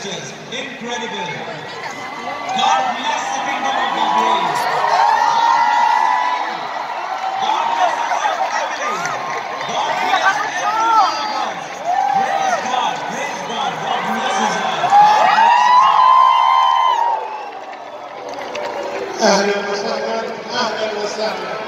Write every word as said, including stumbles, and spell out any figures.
sisters. Incredible. God bless the kingdom of Bahrain. God bless our family. God bless every one of us. Praise God. Praise God. God bless His life. God bless His life. أهلا وسهلا أهلا وسهلا